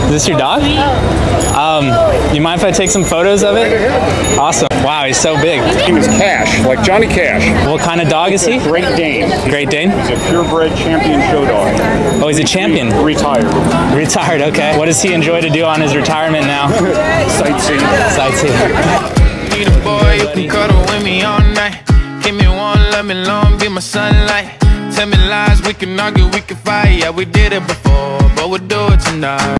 Is this your dog? You mind if I take some photos of it? Awesome. Wow, he's so big. His name is Cash, like Johnny Cash. What kind of dog is he? Great Dane. Great Dane? He's a purebred champion show dog. Oh, he's a champion. Retired. Retired, okay. What does he enjoy to do on his retirement now? Sightseeing. Sightseeing. Need a boy who can cuddle with me all night. Give me one, let me long, be my sunlight. Tell me lies, we can argue, we can fight. Yeah, we did it before, but we'll do it tonight.